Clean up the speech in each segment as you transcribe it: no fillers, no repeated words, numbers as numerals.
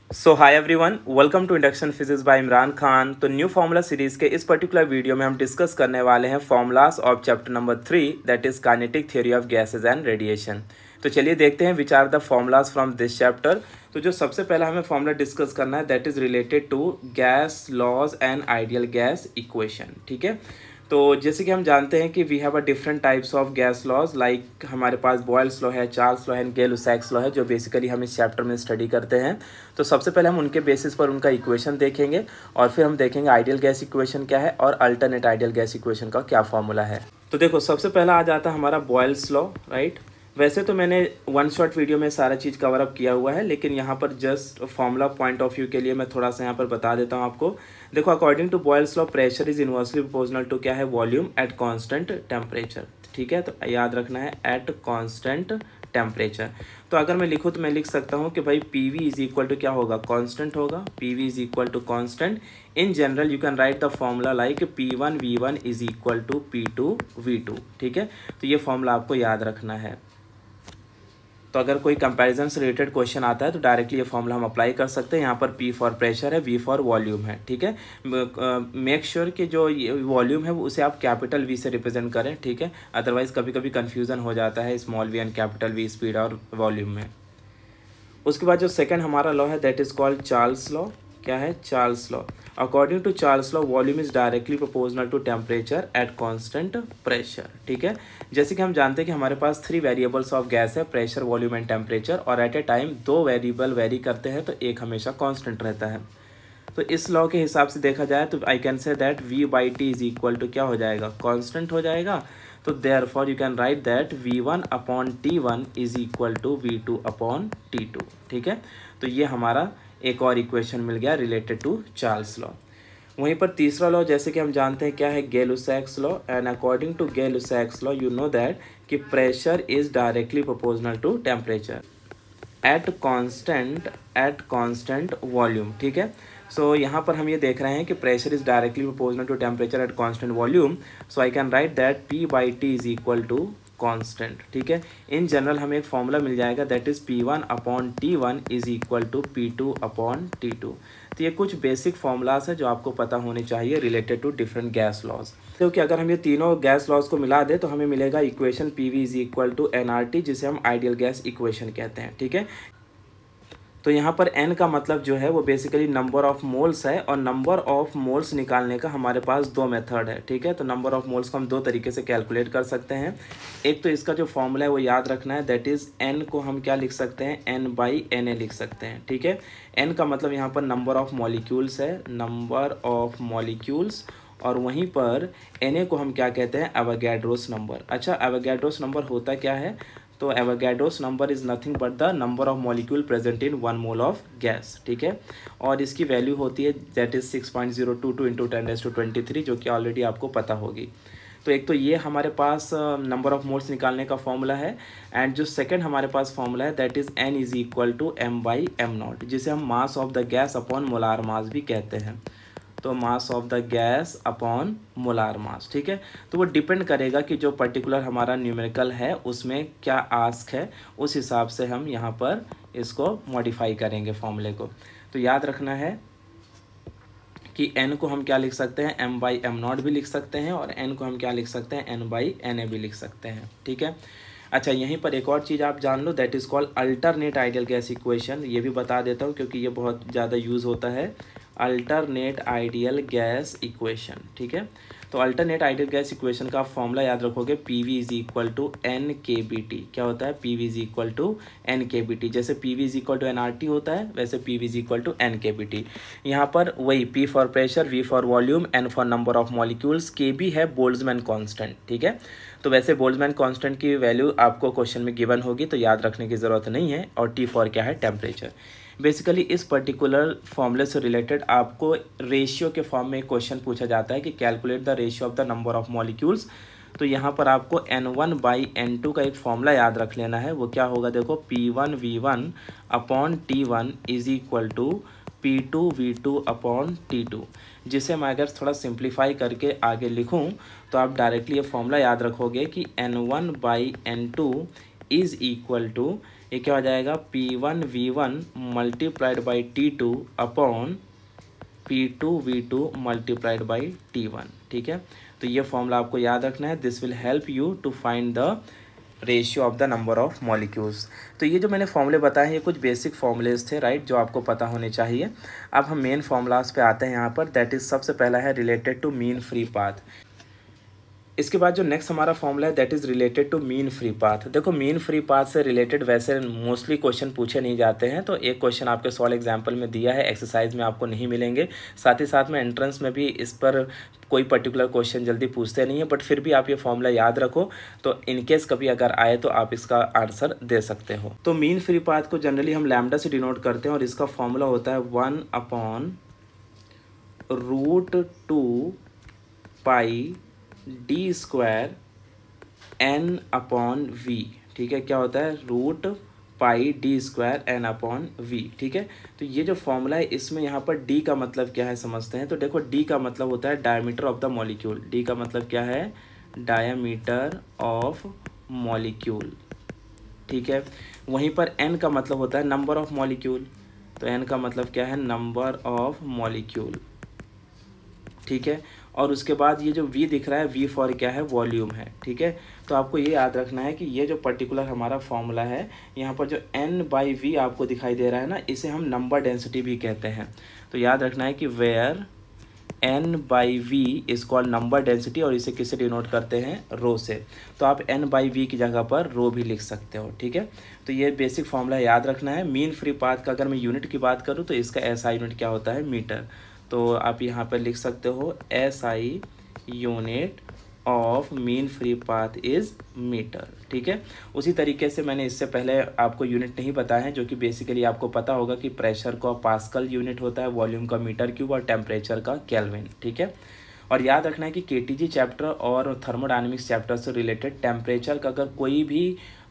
So hi everyone, welcome to induction physics by Imran Khan. तो new formula series के इस particular video में हम डिस्कस करने वाले हैं formulas of chapter number 3 that is kinetic theory of gases and radiation. तो चलिए देखते हैं which are the formulas from this chapter. तो जो सबसे पहला हमें फार्मूला डिस्कस करना है that is related to gas laws and ideal gas equation. ठीक है, तो जैसे कि हम जानते हैं कि we have a different types of gas laws, like हमारे पास बॉयल्स लॉ है, चार्ल्स लॉ है, गै-लुसैक्स लॉ है, जो बेसिकली हम इस चैप्टर में स्टडी करते हैं। तो सबसे पहले हम उनके बेसिस पर उनका इक्वेशन देखेंगे और फिर हम देखेंगे आइडियल गैस इक्वेशन क्या है और अल्टरनेट आइडियल गैस इक्वेशन का क्या फॉर्मूला है। तो देखो, सबसे पहला आ जाता है हमारा बॉयल्स लॉ, राइट। वैसे तो मैंने वन शॉट वीडियो में सारा चीज़ कवर अप किया हुआ है, लेकिन यहाँ पर just formula point of view के लिए मैं थोड़ा सा यहाँ पर बता देता हूँ आपको। देखो, according to Boyle's law pressure is inversely proportional to क्या है, वॉल्यूम एट कांस्टेंट टेम्परेचर। ठीक है, तो याद रखना है एट कांस्टेंट टेम्परेचर। तो अगर मैं लिखूँ तो मैं लिख सकता हूँ कि भाई P V is equal to क्या होगा, कांस्टेंट होगा। P V is equal to constant. In general you can write the formula like P1V1 is equal to P2V2। ठीक है, तो ये फॉर्मूला आपको याद रखना है। तो अगर कोई कंपैरिजन से रिलेटेड क्वेश्चन आता है तो डायरेक्टली ये फॉर्मूला हम अप्लाई कर सकते हैं। यहाँ पर P फॉर प्रेशर है, V फॉर वॉल्यूम है। ठीक है, मेक श्योर कि जो वॉल्यूम है उसे आप कैपिटल V से रिप्रेजेंट करें। ठीक है, अदरवाइज कभी कभी कन्फ्यूजन हो जाता है small v and capital V speed और वॉल्यूम में। उसके बाद जो सेकंड हमारा लॉ है that is called Charles law. क्या है, Charles law. According to Charles law volume is directly proportional to temperature at constant pressure. ठीक है, जैसे कि हम जानते हैं कि हमारे पास 3 वेरिएबल्स ऑफ गैस है, प्रेशर, वॉल्यूम एंड टेम्परेचर, और at a time 2 variable vary करते हैं तो एक हमेशा कांस्टेंट रहता है। तो इस लॉ के हिसाब से देखा जाए तो I can say that V/T is equal to क्या हो जाएगा, कांस्टेंट हो जाएगा। तो therefore you can write that V1/T1 is equal to V2/T2। ठीक है, तो ये हमारा एक और इक्वेशन मिल गया रिलेटेड टू चार्ल्स लॉ। वहीं पर तीसरा लॉ जैसे कि हम जानते हैं क्या है, Gay-Lussac's law. And according to Gay-Lussac's law you know that कि pressure is directly proportional to temperature at constant volume. ठीक है, सो यहाँ पर हम ये देख रहे हैं कि pressure is directly proportional to temperature at constant volume. So I can write that P/T is equal to constant. ठीक है, इन जनरल हमें एक फॉर्मूला मिल जाएगा that is P1/T1 is equal to P2/T2। तो ये कुछ बेसिक फॉर्मूलाज है जो आपको पता होने चाहिए related to different gas laws. क्योंकि अगर हम ये तीनों गैस लॉज को मिला दें तो हमें मिलेगा equation PV is equal to nRT, जिसे हम आइडियल गैस इक्वेशन कहते हैं। ठीक है, तो यहाँ पर n का मतलब जो है वो बेसिकली नंबर ऑफ मोल्स है, और नंबर ऑफ मोल्स निकालने का हमारे पास 2 मेथड है। ठीक है, तो नंबर ऑफ मोल्स को हम 2 तरीके से कैलकुलेट कर सकते हैं। एक तो इसका जो फॉर्मूला है वो याद रखना है, दैट इज़ n को हम क्या लिख सकते हैं, n/Na लिख सकते हैं। ठीक है, n का मतलब यहाँ पर नंबर ऑफ मॉलिक्यूल्स है, नंबर ऑफ मॉलिक्यूल्स, और वहीं पर Na को हम क्या कहते हैं, एवोगैड्रोस नंबर। अच्छा, एवोगैड्रोस नंबर होता क्या है, तो Avogadro's number is nothing but the number of molecule present in 1 mole of gas. ठीक है, और इसकी वैल्यू होती है दैट इज़ 6.022 × 10⁻23, जो कि ऑलरेडी आपको पता होगी। तो एक तो ये हमारे पास नंबर ऑफ मोल्स निकालने का फॉर्मूला है, एंड जो सेकंड हमारे पास फॉर्मूला है that is n is equal to m/m0, जिसे हम mass of the gas upon molar mass भी कहते हैं। तो mass of the gas upon molar mass. ठीक है, तो वो डिपेंड करेगा कि जो पर्टिकुलर हमारा न्यूमेरिकल है उसमें क्या आस्क है, उस हिसाब से हम यहाँ पर इसको मॉडिफाई करेंगे फॉर्मूले को। तो याद रखना है कि n को हम क्या लिख सकते हैं, m/m0 भी लिख सकते हैं, और n को हम क्या लिख सकते हैं, n/Na भी लिख सकते हैं। ठीक है, अच्छा, यहीं पर एक और चीज़ आप जान लो that is called alternate ideal gas equation. ये भी बता देता हूँ क्योंकि ये बहुत ज़्यादा यूज़ होता है, अल्टरनेट आइडियल गैस इक्वेशन। ठीक है, तो अल्टरनेट आइडियल गैस इक्वेशन का फॉर्मूला याद रखोगे, PV is equal to NKBT। क्या होता है, PV is equal to NKBT। जैसे PV is equal to nRT होता है वैसे PV is equal to NKBT। यहाँ पर वही P for pressure, V for volume, N for number of molecules, KB है बोल्ट्जमैन कांस्टेंट। ठीक है, तो वैसे बोल्ट्जमैन कांस्टेंट की वैल्यू आपको क्वेश्चन में गिवन होगी तो याद रखने की ज़रूरत नहीं है, और T फॉर क्या है, टेम्परेचर। बेसिकली इस पर्टिकुलर फॉर्मूले से रिलेटेड आपको रेशियो के फॉर्म में एक क्वेश्चन पूछा जाता है कि calculate the ratio of the number of molecules. तो यहाँ पर आपको N1/N2 का एक फॉर्मूला याद रख लेना है। वो क्या होगा, देखो, P1V1/T1 is equal to P2V2/T2, जिसे मैं अगर थोड़ा सिंप्लीफाई करके आगे लिखूँ तो आप डायरेक्टली ये फॉर्मूला याद रखोगे कि N1/N2 इज इक्वल टू ये क्या हो जाएगा, P1V1 multiplied by T2 upon P2V2 multiplied by T1। ठीक है, तो ये फॉर्मूला आपको याद रखना है। This will help you to find the ratio of the number of molecules. तो ये जो मैंने फॉर्मूले बताए हैं ये कुछ बेसिक फॉर्मूलेज थे, राइट, जो आपको पता होने चाहिए। अब हम मेन फॉर्मूलाज पे आते हैं यहाँ पर। दैट इज़ सबसे पहला है related to mean free path. इसके बाद जो नेक्स्ट हमारा फॉर्मूला है that is related to mean free path. देखो मीन फ्री पाथ से रिलेटेड वैसे मोस्टली क्वेश्चन पूछे नहीं जाते हैं, तो एक क्वेश्चन आपके सॉल्व एग्जाम्पल में दिया है, एक्सरसाइज में आपको नहीं मिलेंगे। साथ ही साथ में एंट्रेंस में भी इस पर कोई पर्टिकुलर क्वेश्चन जल्दी पूछते नहीं है, बट फिर भी आप ये फॉर्मूला याद रखो, तो इनकेस कभी अगर आए तो आप इसका आंसर दे सकते हो। तो मीन फ्री पाथ को जनरली हम लैम्डा से डिनोट करते हैं और इसका फॉर्मूला होता है 1/√2π d square n upon v. ठीक है, क्या होता है, √π d² n/v। ठीक है, तो ये जो फॉर्मूला है इसमें यहाँ पर d का मतलब क्या है समझते हैं। तो देखो d का मतलब होता है diameter of the molecule. d का मतलब क्या है, डायमीटर ऑफ मॉलिक्यूल। ठीक है, वहीं पर n का मतलब होता है नंबर ऑफ मॉलिक्यूल। तो n का मतलब क्या है, नंबर ऑफ मॉलिक्यूल। ठीक है, और उसके बाद ये जो v दिख रहा है, v फॉर क्या है, वॉल्यूम है। ठीक है, तो आपको ये याद रखना है कि ये जो पर्टिकुलर हमारा फॉर्मूला है, यहाँ पर जो n/v आपको दिखाई दे रहा है ना, इसे हम नंबर डेंसिटी भी कहते हैं। तो याद रखना है कि where n/v is called number density, और इसे किससे डिनोट करते हैं, रो से। तो आप n/v की जगह पर रो भी लिख सकते हो। ठीक है, तो ये बेसिक फॉर्मूला याद रखना है। मीन फ्री पाथ का अगर मैं यूनिट की बात करूँ तो इसका SI यूनिट क्या होता है, मीटर। तो आप यहाँ पर लिख सकते हो SI unit of mean free path is metre. ठीक है, उसी तरीके से मैंने इससे पहले आपको यूनिट नहीं बताया है, जो कि बेसिकली आपको पता होगा कि प्रेशर का पास्कल यूनिट होता है, वॉल्यूम का मीटर क्यूब और टेम्परेचर का केल्विन। ठीक है, और याद रखना है कि KTG चैप्टर और थर्मोडायनेमिक्स चैप्टर से रिलेटेड टेम्परेचर का अगर कोई भी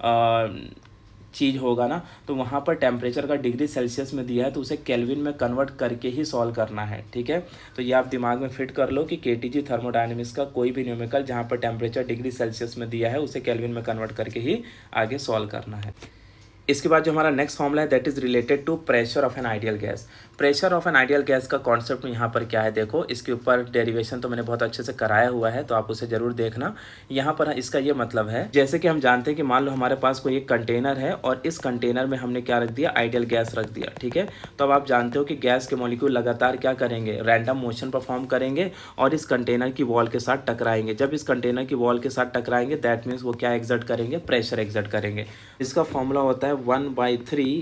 चीज़ होगा ना, तो वहाँ पर टेम्परेचर का डिग्री सेल्सियस में दिया है तो उसे केल्विन में कन्वर्ट करके ही सॉल्व करना है। ठीक है, तो ये आप दिमाग में फिट कर लो कि KTG थर्मोडायनेमिक्स का कोई भी न्यूमेरिकल जहाँ पर टेम्परेचर डिग्री सेल्सियस में दिया है उसे केल्विन में कन्वर्ट करके ही आगे सॉल्व करना है। इसके बाद जो हमारा नेक्स्ट फॉर्मूला है that is related to pressure of an ideal gas. Pressure of an ideal gas का कॉन्सेप्ट यहाँ पर क्या है, देखो इसके ऊपर डेरिवेशन तो मैंने बहुत अच्छे से कराया हुआ है, तो आप उसे जरूर देखना। यहाँ पर इसका ये मतलब है, जैसे कि हम जानते हैं कि मान लो हमारे पास कोई एक कंटेनर है और इस कंटेनर में हमने क्या रख दिया, आइडियल गैस रख दिया। ठीक है, तो अब आप जानते हो कि गैस के मॉलिक्यूल लगातार क्या करेंगे, रैंडम मोशन परफॉर्म करेंगे और इस कंटेनर की वॉल के साथ टकराएंगे। जब इस कंटेनर की वॉल के साथ टकराएंगे दैट मीन्स वो क्या एक्सर्ट करेंगे, प्रेशर एक्सर्ट करेंगे। इसका फॉर्मूला होता है 1/3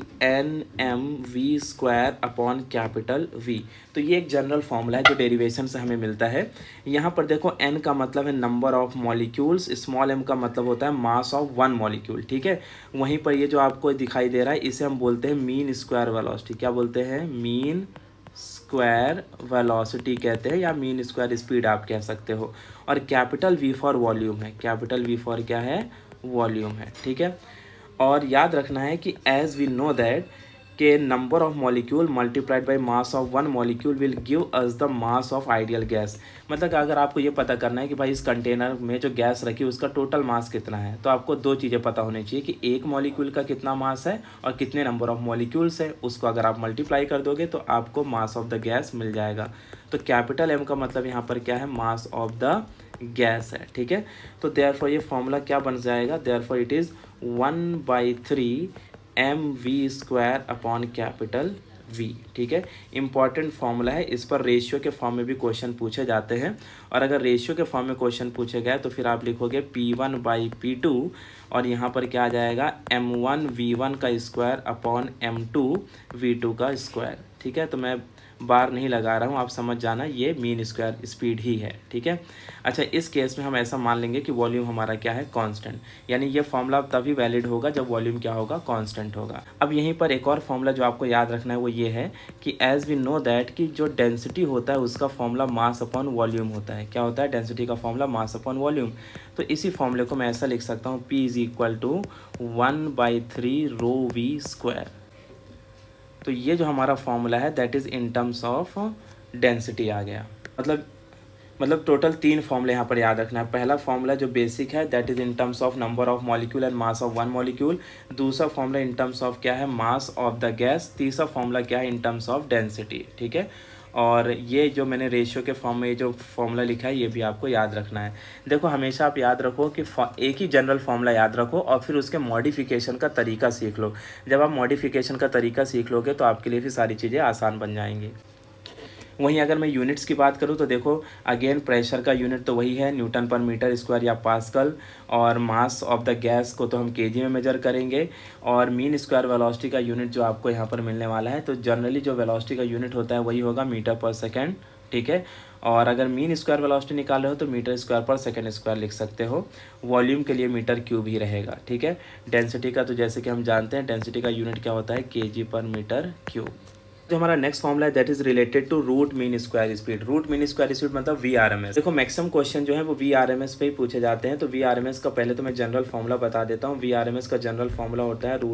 nmv² अपॉन कैपिटल V। तो ये एक जनरल फॉर्मूला है जो डेरिवेशन से हमें मिलता है। यहाँ पर देखो n का मतलब है number of molecules, small m का मतलब होता है मास ऑफ वन मॉलिक्यूल। ठीक है, वहीं पर ये जो आपको दिखाई दे रहा है इसे हम बोलते हैं मीन स्क्वायर वेलोसिटी। क्या बोलते हैं, मीन स्क्वायर वेलोसिटी कहते हैं, या मीन स्क्वायर स्पीड आप कह सकते हो। और कैपिटल V फॉर वॉल्यूम है, कैपिटल V फॉर क्या है, वॉल्यूम है। ठीक है, और याद रखना है कि एज वी नो दैट के number of molecule multiplied by mass of one molecule will give us the mass of ideal gas. मतलब कि अगर आपको ये पता करना है कि भाई इस कंटेनर में जो गैस रखी है उसका टोटल मास कितना है, तो आपको दो चीज़ें पता होनी चाहिए कि एक मॉलिक्यूल का कितना मास है और कितने नंबर ऑफ मॉलिक्यूल्स है। उसको अगर आप मल्टीप्लाई कर दोगे तो आपको मास ऑफ द गैस मिल जाएगा। तो कैपिटल M का मतलब यहाँ पर क्या है, मास ऑफ द गैस है। ठीक है, तो देयरफॉर ये फॉर्मूला क्या बन जाएगा, therefore it is 1/3 mv² upon capital V। ठीक है, इंपॉर्टेंट फॉर्मूला है, इस पर रेशियो के फॉर्म में भी क्वेश्चन पूछे जाते हैं। और अगर रेशियो के फॉर्म में क्वेश्चन पूछे गए तो फिर आप लिखोगे P1/P2 और यहाँ पर क्या आ जाएगा, m1v1 का स्क्वायर अपॉन m2v2 का स्क्वायर। ठीक है, तो मैं बार नहीं लगा रहा हूँ, आप समझ जाना ये मीन स्क्वायर स्पीड ही है। ठीक है, अच्छा इस केस में हम ऐसा मान लेंगे कि वॉल्यूम हमारा क्या है, कांस्टेंट। यानी ये फॉर्मूला तभी वैलिड होगा जब वॉल्यूम क्या होगा, कांस्टेंट होगा। अब यहीं पर एक और फॉर्मूला जो आपको याद रखना है वो ये है कि एज वी नो दैट कि जो डेंसिटी होता है उसका फॉर्मूला मास अपॉन वॉल्यूम होता है। क्या होता है, डेंसिटी का फॉर्मूला मास अपॉन वॉल्यूम। तो इसी फॉर्मूले को मैं ऐसा लिख सकता हूँ, P = 1/3 ρv²। तो ये जो हमारा फॉर्मूला है that is in terms of density आ गया। मतलब मतलब टोटल 3 फॉर्मूले यहाँ पर याद रखना है। पहला फॉर्मूला जो बेसिक है that is in terms of number of molecule and mass of one molecule. दूसरा फॉर्मूला इन टर्म्स ऑफ क्या है, मास ऑफ द गैस। तीसरा फॉर्मूला क्या है, इन टर्म्स ऑफ डेंसिटी। ठीक है, और ये जो मैंने रेशियो के फॉर्म में ये जो फॉर्मूला लिखा है ये भी आपको याद रखना है। देखो हमेशा आप याद रखो कि एक ही जनरल फॉर्मूला याद रखो और फिर उसके मॉडिफिकेशन का तरीका सीख लो। जब आप मॉडिफिकेशन का तरीका सीख लोगे तो आपके लिए फिर सारी चीज़ें आसान बन जाएंगी। वहीं अगर मैं यूनिट्स की बात करूं तो देखो अगेन प्रेशर का यूनिट तो वही है न्यूटन पर मीटर स्क्वायर या पास्कल, और मास ऑफ द गैस को तो हम केजी में मेजर करेंगे, और मीन स्क्वायर वेलोसिटी का यूनिट जो आपको यहाँ पर मिलने वाला है तो जनरली जो वेलोसिटी का यूनिट होता है वही होगा मीटर पर सेकेंड। ठीक है, और अगर मीन स्क्वायर वेलोसिटी निकाल रहे हो तो मीटर स्क्वायर पर सेकेंड स्क्वायर लिख सकते हो। वॉल्यूम के लिए मीटर क्यूब ही रहेगा। ठीक है, डेंसिटी का तो जैसे कि हम जानते हैं डेंसिटी का यूनिट क्या होता है, केजी पर मीटर क्यूब। जो हमारा नेक्स्ट फॉर्मूला है that is related to root mean square speed. Root mean square speed मतलब VRMS। देखो मैक्सिमम क्वेश्चन जो है वो VRMS पे ही पूछे जाते हैं। तो VRMS का पहले तो मैं जनरल फॉर्मूला बता देता हूँ। VRMS का जनरल फॉर्मूला होता है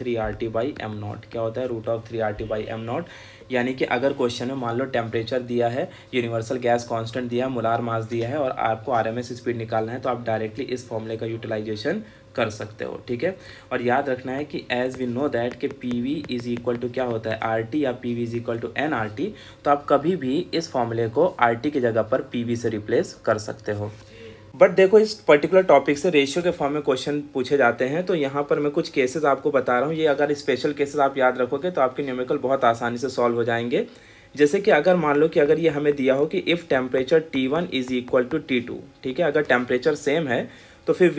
√3RT/m0। क्या होता है, √3RT/m0। यानी कि अगर क्वेश्चन में मान लो टेम्परेचर दिया है, यूनिवर्सल गैस कांस्टेंट दिया है, मोलार मास दिया है और आपको RMS स्पीड निकालना है तो आप डायरेक्टली इस फॉर्मूले का यूटिलाइजेशन कर सकते हो। ठीक है, और याद रखना है कि एज वी नो दैट कि PV इज इक्वल टू क्या होता है, RT या PV is equal to nRT। तो आप कभी भी इस फॉर्मूले को RT की जगह पर PV से रिप्लेस कर सकते हो। बट देखो इस पर्टिकुलर टॉपिक से रेशियो के फॉर्म में क्वेश्चन पूछे जाते हैं तो यहाँ पर मैं कुछ केसेस आपको बता रहा हूँ। ये अगर स्पेशल केसेस आप याद रखोगे तो आपके न्यूमेरिकल बहुत आसानी से सॉल्व हो जाएंगे। जैसे कि अगर मान लो कि अगर ये हमें दिया हो कि if temperature T1 is equal to T2। ठीक है, अगर टेम्परेचर सेम है तो फिर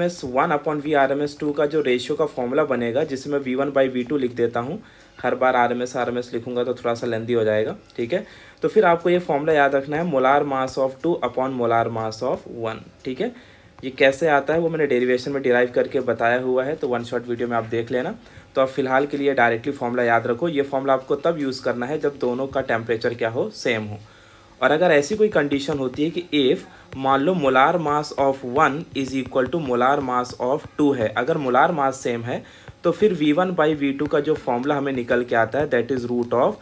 VRMS1/VRMS2 का जो रेशियो का फॉर्मूला बनेगा, जिसे मैं V1/V2 लिख देता हूँ। हर बार RMS लिखूंगा तो थोड़ा सा लेंदी हो जाएगा। ठीक है, तो फिर आपको ये फॉर्मूला याद रखना है, molar mass of molar mass of 1। ठीक है, ये कैसे आता है वो मैंने डेरिवेशन में डिराइव करके बताया हुआ है, तो वन शॉट वीडियो में आप देख लेना। तो आप फिलहाल के लिए डायरेक्टली फॉर्मूला याद रखो। ये फॉर्मूला आपको तब यूज़ करना है जब दोनों का टेम्परेचर क्या हो, सेम हो। और अगर ऐसी कोई कंडीशन होती है कि इफ़ मान लो molar mass of 1 is equal to molar mass of 2 है, अगर मोलार मास सेम है तो फिर V1/V2 का जो फॉर्मूला हमें निकल के आता है दैट इज़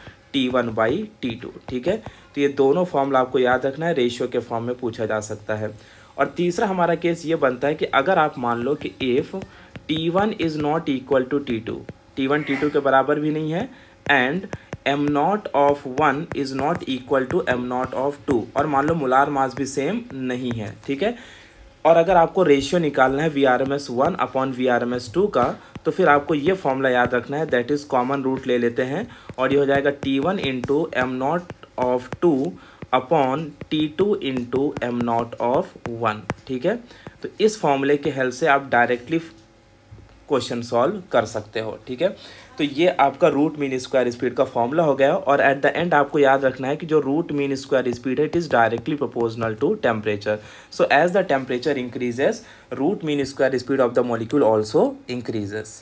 √T1/T2। ठीक है, तो ये दोनों फॉर्मूला आपको याद रखना है, रेशियो के फॉर्म में पूछा जा सकता है। और तीसरा हमारा केस ये बनता है कि अगर आप मान लो कि if T1 is not equal to T2, T1 T2 के बराबर भी नहीं है, and m0 of 1 is not equal to m0 of 2, और मान लो मोलार मास भी सेम नहीं है। ठीक है, और अगर आपको रेशियो निकालना है VRMS1/VRMS2 का तो फिर आपको ये फॉर्मूला याद रखना है, दैट इज़ कॉमन रूट ले लेते हैं और ये हो जाएगा T1 into m0 of 2 upon T2 into m0 of 1। ठीक है, तो इस फॉर्मूले के हेल्प से आप डायरेक्टली क्वेश्चन सॉल्व कर सकते हो। ठीक है, तो ये आपका रूट मीन स्क्वायर स्पीड का फॉर्मूला हो गया। और एट द एंड आपको याद रखना है कि जो रूट मीन स्क्वायर स्पीड है it is directly proportional to temperature. So as the temperature increases root mean square speed of the molecule also increases.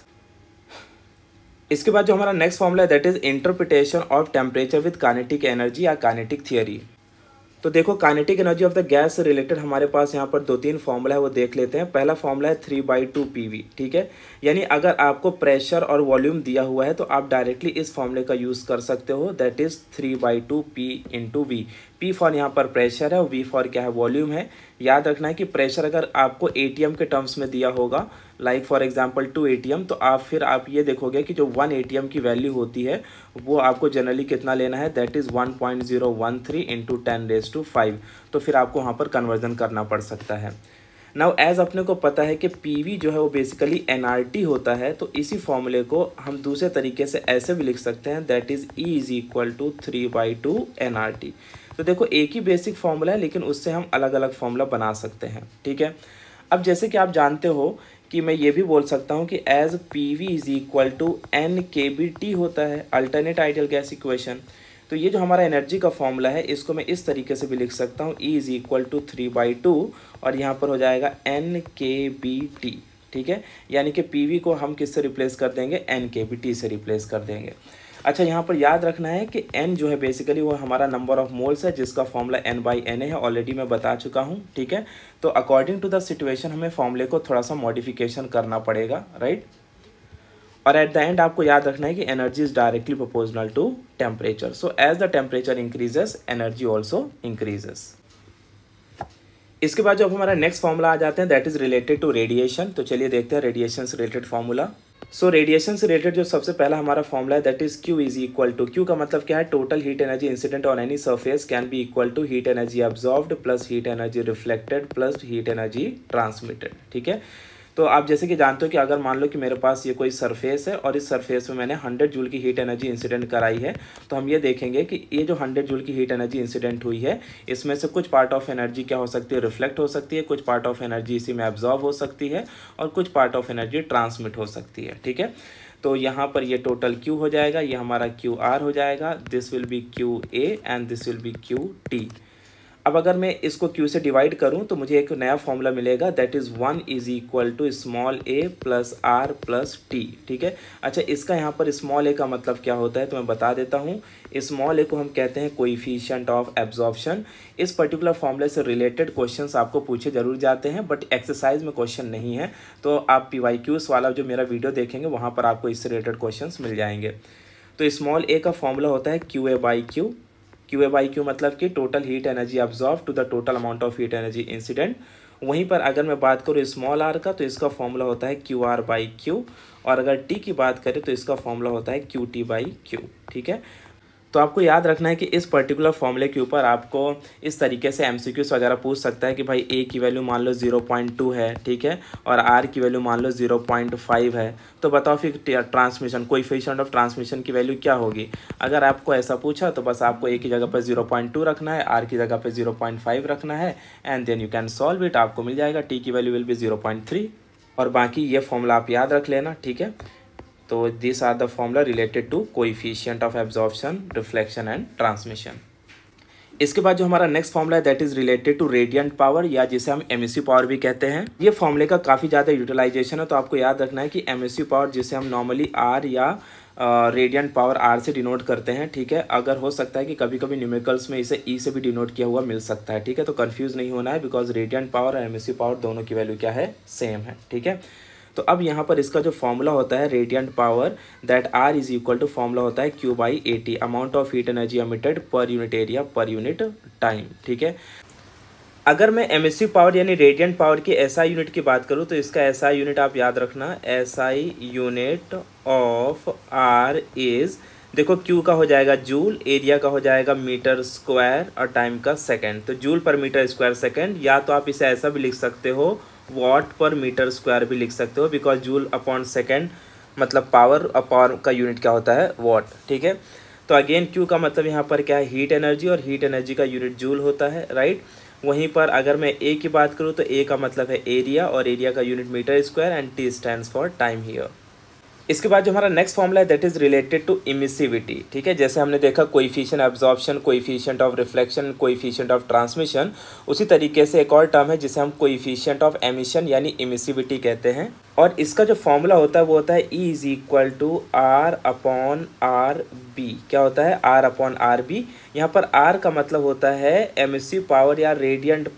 इसके बाद जो हमारा नेक्स्ट फॉर्मूला है that is interpretation of temperature with kinetic energy या kinetic theory. तो देखो kinetic energy of the gas से related हमारे पास यहाँ पर 2-3 फॉर्मूला है वो देख लेते हैं। पहला फॉर्मूला है 3/2 PV। ठीक है, यानी अगर आपको प्रेशर और वॉल्यूम दिया हुआ है तो आप डायरेक्टली इस फॉर्मूले का यूज़ कर सकते हो, that is 3/2 P into V। P for यहाँ पर प्रेशर है और V फॉर क्या है, वॉल्यूम है। याद रखना है कि प्रेशर अगर आपको ATM के टर्म्स में दिया होगा, लाइक फॉर एग्जांपल 2 ATM, तो आप ये देखोगे कि जो 1 ATM की वैल्यू होती है वो आपको जनरली कितना लेना है, दैट इज़ 1.013 इंटू 10⁵। तो फिर आपको वहाँ पर कन्वर्जन करना पड़ सकता है। नाउ एज अपने को पता है कि PV जो है वो बेसिकली nRT होता है, तो इसी फॉर्मूले को हम दूसरे तरीके से ऐसे भी लिख सकते हैं, that is E is equal to 3/2 nRT। तो देखो एक ही बेसिक फॉर्मूला है लेकिन उससे हम अलग अलग फॉर्मूला बना सकते हैं। ठीक है, अब जैसे कि आप जानते हो कि मैं ये भी बोल सकता हूँ कि as PV is equal to NKBT होता है, अल्टरनेट आइडियल गैस इक्वेशन। तो ये जो हमारा एनर्जी का फॉर्मूला है इसको मैं इस तरीके से भी लिख सकता हूँ, E इज इक्वल टू 3/2 और यहाँ पर हो जाएगा NKBT। ठीक है, यानी कि PV को हम किससे रिप्लेस कर देंगे, NKBT से रिप्लेस कर देंगे। अच्छा, यहाँ पर याद रखना है कि N जो है बेसिकली वो हमारा नंबर ऑफ मोल्स है जिसका फॉर्मूला N/Na है, ऑलरेडी मैं बता चुका हूँ। ठीक है, तो अकॉर्डिंग टू द सिचुएशन हमें फॉर्मूले को थोड़ा सा मॉडिफिकेशन करना पड़ेगा, राइट। और एट द एंड आपको याद रखना है कि energy is directly proportional to temperature. So as the temperature increases energy also increases. इसके बाद जो अब हमारा नेक्स्ट फॉर्मूला आ जाते हैं that is related to radiation. तो चलिए देखते हैं रेडिएशन से रिलेटेड फॉर्मूला। सो रेडिएशन से रिलेटेड जो सबसे पहला हमारा फॉर्मूला है that is Q is equal to, Q का मतलब क्या है, total heat energy incident on any surface can be equal to heat energy absorbed plus heat energy reflected plus heat energy transmitted. ठीक है, तो आप जैसे कि जानते हो कि अगर मान लो कि मेरे पास ये कोई सरफेस है और इस सरफेस में मैंने 100 जूल की हीट एनर्जी इंसिडेंट कराई है, तो हम ये देखेंगे कि ये जो 100 जूल की हीट एनर्जी इंसिडेंट हुई है इसमें से कुछ पार्ट ऑफ एनर्जी क्या हो सकती है, रिफ्लेक्ट हो सकती है, कुछ पार्ट ऑफ एनर्जी इसी में एब्जॉर्ब हो सकती है और कुछ पार्ट ऑफ एनर्जी ट्रांसमिट हो सकती है। ठीक है, तो यहाँ पर ये टोटल Q हो जाएगा, ये हमारा QR हो जाएगा, this will be QA and this will be QT। अब अगर मैं इसको Q से डिवाइड करूं तो मुझे एक नया फॉर्मूला मिलेगा that is 1 is equal to small a plus r plus t। ठीक है, अच्छा इसका यहाँ पर स्मॉल a का मतलब क्या होता है तो मैं बता देता हूँ। स्मॉल a को हम कहते हैं कोएफिशिएंट ऑफ एब्जॉर्प्शन। इस पर्टिकुलर फॉर्मूले से रिलेटेड क्वेश्चंस आपको पूछे जरूर जाते हैं बट एक्सरसाइज में क्वेश्चन नहीं है, तो आप PYQs वाला जो मेरा वीडियो देखेंगे वहाँ पर आपको इससे रिलेटेड क्वेश्चंस मिल जाएंगे। तो स्मॉल a का फॉर्मूला होता है QA by Q। QA by Q मतलब कि total heat energy absorb to the total amount of heat energy incident. वहीं पर अगर मैं बात करूँ स्मॉल r का तो इसका फॉर्मूला होता है QR बाई Q, और अगर t की बात करें तो इसका फॉर्मूला होता है QT बाई Q। ठीक है, तो आपको याद रखना है कि इस पर्टिकुलर फॉर्मूले के ऊपर आपको इस तरीके से MCQs वगैरह पूछ सकता है कि भाई A की वैल्यू मान लो 0.2 है, ठीक है, और R की वैल्यू मान लो 0.5 है, तो बताओ फिर ट्रांसमिशन कोएफिशिएंट ऑफ ट्रांसमिशन की वैल्यू क्या होगी। अगर आपको ऐसा पूछा तो बस आपको A की जगह पर 0.2 रखना है, R की जगह पर 0.5 रखना है and then you can solve it. आपको मिल जाएगा T की वैल्यू विल बी 0.3 और बाकी ये फॉर्मूला आप याद रख लेना। ठीक है, तो this are the formula related to coefficient of absorption, reflection and transmission. इसके बाद जो हमारा नेक्स्ट फॉर्मूला है that is related to radiant power या जिसे हम एमिसिव पावर भी कहते हैं। ये फॉर्मूले का काफ़ी ज़्यादा यूटिलाइजेशन है, तो आपको याद रखना है कि एमिसिव पावर जिसे हम नॉर्मली R या रेडिएंट पावर R से डिनोट करते हैं। ठीक है, अगर हो सकता है कि कभी कभी न्यूमेरिकल्स में इसे E से भी डिनोट किया हुआ मिल सकता है। ठीक है, तो कंफ्यूज नहीं होना है बिकॉज रेडिएंट पावर और एमिसिव पावर दोनों की वैल्यू क्या है, सेम है। ठीक है, तो अब यहाँ पर इसका जो फॉर्मूला होता है radiant power that R is equal to formula होता है Q by AT, amount of heat energy emitted पर यूनिट एरिया पर यूनिट टाइम। ठीक है, अगर मैं एमिसिव पावर यानी रेडिएंट पावर की SI यूनिट की बात करूँ तो इसका SI यूनिट आप याद रखना, SI unit of R is, देखो Q का हो जाएगा जूल, एरिया का हो जाएगा मीटर स्क्वायर और टाइम का सेकेंड। तो जूल पर मीटर स्क्वायर सेकेंड, या तो आप इसे ऐसा भी लिख सकते हो वॉट पर मीटर स्क्वायर भी लिख सकते हो बिकॉज जूल अपॉन सेकेंड मतलब पावर, और पावर का यूनिट क्या होता है, वॉट। ठीक है, तो अगेन Q का मतलब यहाँ पर क्या है, हीट एनर्जी, और हीट एनर्जी का यूनिट जूल होता है, राइट। वहीं पर अगर मैं A की बात करूँ तो A का मतलब है एरिया और एरिया का unit metre square and T stands for time here. इसके बाद जो हमारा नेक्स्ट फॉर्मूला है that is related to emissivity. ठीक है, जैसे हमने देखा coefficient absorption, coefficient of reflection, coefficient of transmission, उसी तरीके से एक और टर्म है जिसे हम कोएफिशिएंट ऑफ एमिशन यानी इमिसिविटी कहते हैं, और इसका जो फॉर्मूला होता है वो होता है E is equal to R upon R B. क्या होता है, R अपॉन आर बी। यहाँ पर R का मतलब होता है एमिसिव पावर या radiant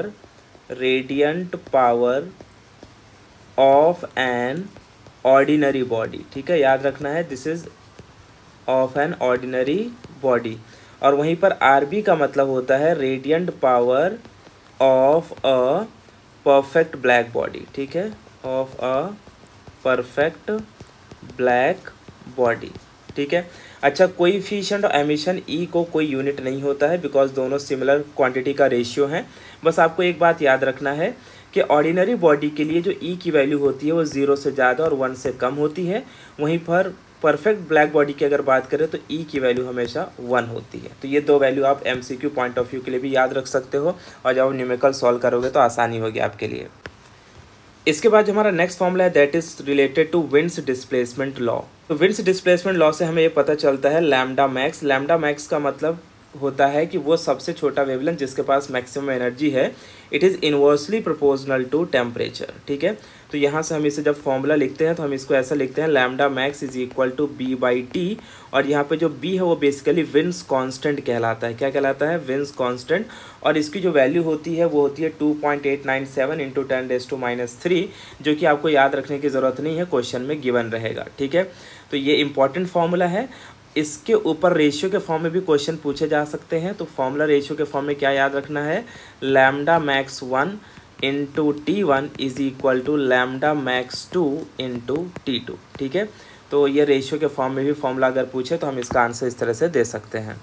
power of an ordinary body. ठीक है, याद रखना है this is of an ordinary body. और वहीं पर RB का मतलब होता है radiant power of a perfect black body. ठीक है, of a perfect black body. ठीक है, अच्छा कोएफिशिएंट ऑफ एमिशन E को कोई यूनिट नहीं होता है बिकॉज दोनों सिमिलर क्वांटिटी का रेशियो हैं। बस आपको एक बात याद रखना है कि ऑर्डिनरी बॉडी के लिए जो E की वैल्यू होती है वो 0 से ज़्यादा और 1 से कम होती है, वहीं पर परफेक्ट ब्लैक बॉडी की अगर बात करें तो E की वैल्यू हमेशा 1 होती है। तो ये दो वैल्यू आप MCQ पॉइंट ऑफ व्यू के लिए भी याद रख सकते हो और जब आप न्यूमेरिकल सॉल्व करोगे तो आसानी होगी आपके लिए। इसके बाद जो हमारा नेक्स्ट फॉर्मूला है that is related to Wien's displacement law. तो विंड्स डिस्प्लेसमेंट लॉ से हमें ये पता चलता है लैम्डा मैक्स। लैम्डा मैक्स का मतलब होता है कि वो सबसे छोटा वेवलेंथ जिसके पास मैक्सिमम एनर्जी है, it is inversely proportional to temperature. ठीक है, तो यहाँ से हम इसे जब फॉर्मूला लिखते हैं तो हम इसको ऐसा लिखते हैं lambda max is equal to B by T, और यहाँ पे जो B है वो बेसिकली विंड्स कांस्टेंट कहलाता है। क्या कहलाता है, विंड्स कांस्टेंट, और इसकी जो वैल्यू होती है वो होती है 2.897 इंटू 10⁻³ जो कि आपको याद रखने की ज़रूरत नहीं है, क्वेश्चन में गिवन रहेगा। ठीक है, तो ये इंपॉर्टेंट फार्मूला है। इसके ऊपर रेशियो के फॉर्म में भी क्वेश्चन पूछे जा सकते हैं। तो फॉर्मूला रेशियो के फॉर्म में क्या याद रखना है, lambda max 1 into T1 is equal to lambda max 2 into T2। ठीक है, तो ये रेशियो के फॉर्म में भी फॉर्मूला अगर पूछे तो हम इसका आंसर इस तरह से दे सकते हैं।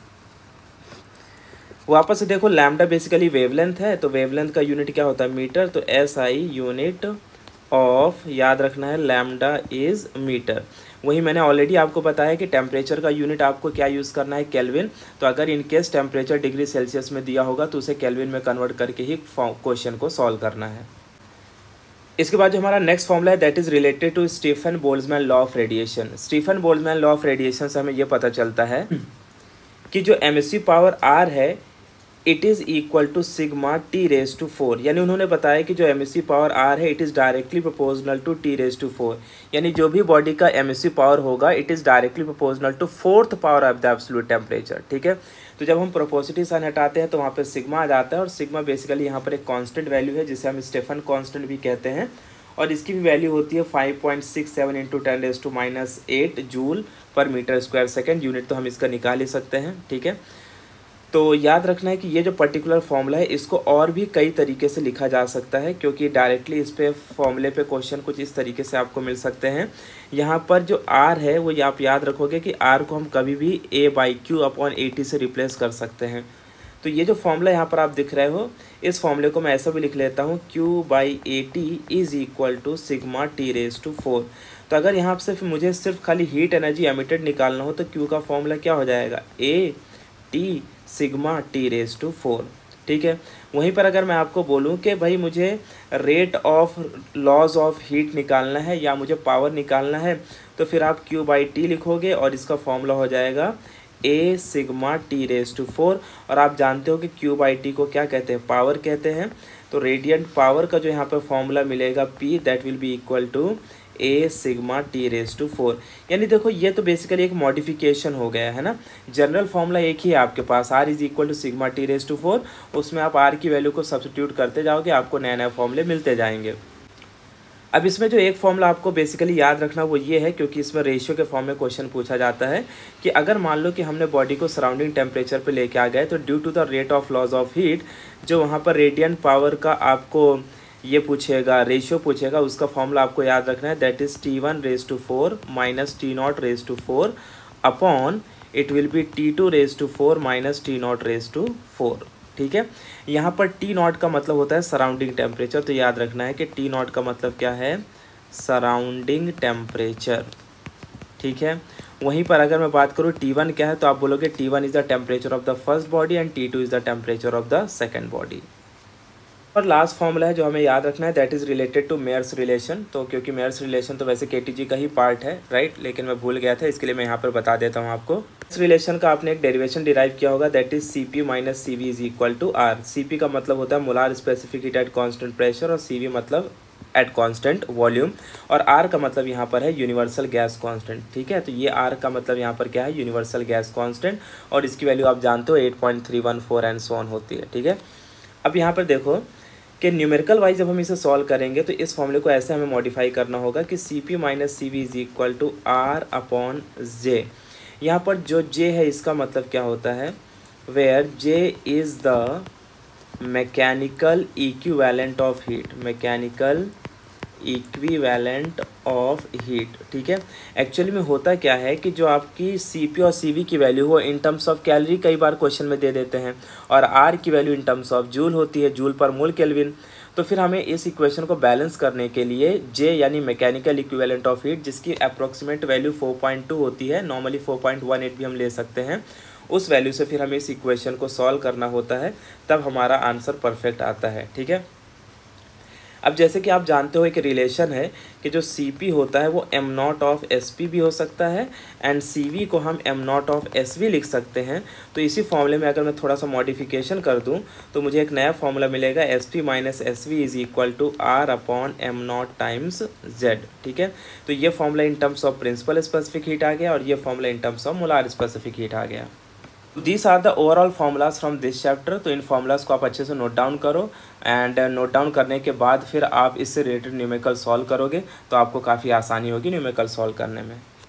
वापस से देखो, लैम्डा बेसिकली वेवलेंथ है, तो वेवलेंथ का यूनिट क्या होता है, मीटर। तो SI यूनिट ऑफ, याद रखना है, लैम्डा इज मीटर। वही मैंने ऑलरेडी आपको बताया कि टेम्परेचर का यूनिट आपको क्या यूज़ करना है, केल्विन। तो अगर इनकेस टेम्परेचर डिग्री सेल्सियस में दिया होगा तो उसे केल्विन में कन्वर्ट करके ही क्वेश्चन को सॉल्व करना है। इसके बाद जो हमारा नेक्स्ट फॉर्मूला है that is related to Stefan Boltzmann law of radiation. Stefan Boltzmann law of radiation से हमें यह पता चलता है कि जो एमिसिव पावर R है it is equal to sigma T⁴, यानी उन्होंने बताया कि जो एमिसिव पावर R है it is directly proportional to T⁴, यानी जो भी बॉडी का एमिसिव पावर होगा it is directly proportional to 4th power of the absolute temperature. ठीक है, तो जब हम प्रोपोर्सिटी साइन हटाते हैं तो वहाँ पर सिग्मा आ जाता है, और सिग्मा बेसिकली यहाँ पर एक कांस्टेंट वैल्यू है जिसे हम स्टेफन कांस्टेंट भी कहते हैं, और इसकी भी वैल्यू होती है 5.67 इंटू 10⁻⁸ जूल पर मीटर स्क्वायर सेकेंड। यूनिट तो हम इसका निकाल ही सकते हैं। ठीक है, तो याद रखना है कि ये जो पर्टिकुलर फॉर्मूला है इसको और भी कई तरीके से लिखा जा सकता है, क्योंकि डायरेक्टली इस पे फॉर्मूले पे क्वेश्चन कुछ इस तरीके से आपको मिल सकते हैं। यहाँ पर जो R है वो आप याद रखोगे कि R को हम कभी भी A/Q/AT से रिप्लेस कर सकते हैं। तो ये जो फॉर्मूला यहाँ पर आप दिख रहे हो, इस फॉर्मूले को मैं ऐसा भी लिख लेता हूँ, Q/AT is equal to sigma T⁴। तो अगर यहाँ से मुझे सिर्फ खाली हीट एनर्जी एमिटेड निकालना हो तो Q का फॉर्मूला क्या हो जाएगा, AT सिग्मा T⁴। ठीक है, वहीं पर अगर मैं आपको बोलूं कि भाई मुझे rate of loss of heat निकालना है या मुझे पावर निकालना है, तो फिर आप Q/T लिखोगे और इसका फॉर्मूला हो जाएगा A सिग्मा T⁴। और आप जानते हो कि Q/T को क्या कहते हैं, पावर कहते हैं। तो रेडियंट पावर का जो यहाँ पर फॉर्मूला मिलेगा P, that will be equal to A sigma T⁴। यानी देखो ये तो बेसिकली एक मॉडिफिकेशन हो गया है ना। जनरल फॉर्मूला एक ही है आपके पास, R is equal to sigma T⁴, उसमें आप R की वैल्यू को सब्स्टिट्यूट करते जाओगे, आपको नए नए फॉर्मूले मिलते जाएंगे। अब इसमें जो एक फॉर्मूला आपको बेसिकली याद रखना वो ये है, क्योंकि इसमें रेशियो के फॉर्म में क्वेश्चन पूछा जाता है कि अगर मान लो कि हमने बॉडी को सराउंडिंग टेम्परेचर पे लेके आ गए, तो due to the rate of loss of heat, जो वहाँ पर रेडियंट पावर का आपको ये पूछेगा, रेशियो पूछेगा, उसका फॉर्मूला आपको याद रखना है, that is T1⁴ minus T0⁴ upon it will be T2⁴ minus T0⁴। ठीक है, यहाँ पर T0 का मतलब होता है सराउंडिंग टेम्परेचर, तो याद रखना है कि T0 का मतलब क्या है, सराउंडिंग टेम्परेचर। ठीक है, वहीं पर अगर मैं बात करूँ T1 क्या है, तो आप बोलोगे T1 is the temperature of the first body and T2 is the temperature of the second body. और लास्ट फॉर्मूला है जो हमें याद रखना है, that is related to Mayer's relation. तो क्योंकि मेयर्स रिलेशन तो वैसे KTG का ही पार्ट है, राइट, लेकिन मैं भूल गया था, इसके लिए मैं यहाँ पर बता देता हूँ आपको। इस रिलेशन का आपने एक डेरिवेशन डिराइव किया होगा, that is CP minus CV is equal to R। CP का मतलब होता है molar specific heat at constant pressure, और CV मतलब एट कॉन्स्टेंट वॉल्यूम, और R का मतलब यहाँ पर है यूनिवर्सल गैस कॉन्स्टेंट। ठीक है, तो ये R का मतलब यहाँ पर क्या है, यूनिवर्सल गैस कॉन्स्टेंट, और इसकी वैल्यू आप जानते हो 8.314 एंड सो ऑन होती है। ठीक है, अब यहाँ पर देखो कि न्यूमेरिकल वाइज जब हम इसे सॉल्व करेंगे तो इस फॉर्मूले को ऐसे हमें मॉडिफाई करना होगा कि CP minus CV is equal to R upon J। यहाँ पर जो J है इसका मतलब क्या होता है, where J is the mechanical equivalent of heat, mechanical equivalent of heat. ठीक है, एक्चुअली में होता क्या है कि जो आपकी CP और CV की वैल्यू हो इन टर्म्स ऑफ कैलोरी कई बार क्वेश्चन में दे देते हैं, और R की value in terms of joule होती है, जूल पर मोल केल्विन। तो फिर हमें इस इक्वेशन को बैलेंस करने के लिए J यानी मैकेनिकल इक्विवेलेंट ऑफ हीट, जिसकी अप्रॉक्सीमेट वैल्यू 4.2 होती है, नॉर्मली 4.18 भी हम ले सकते हैं, उस वैल्यू से फिर हमें इस इक्वेशन को सॉल्व करना होता है, तब हमारा आंसर परफेक्ट आता है। ठीक है, अब जैसे कि आप जानते हो एक रिलेशन है कि जो CP होता है वो m0 ऑफ SP भी हो सकता है, एंड CV को हम m0 ऑफ SV लिख सकते हैं। तो इसी फॉर्मूले में अगर मैं थोड़ा सा मॉडिफिकेशन कर दूं तो मुझे एक नया फॉर्मूला मिलेगा, SP minus SV is equal to R upon m0 times Z। ठीक है, तो ये formula in terms of principal specific heat आ गया, और ये formula in terms of molar specific heat आ गया। This are the overall formulas from this chapter. तो इन फार्मूलाज को आप अच्छे से नोट डाउन करो, एंड नोट डाउन करने के बाद फिर आप इससे रिलेटेड न्यूमेरिकल सॉल्व करोगे तो आपको काफ़ी आसानी होगी न्यूमेरिकल सॉल्व करने में।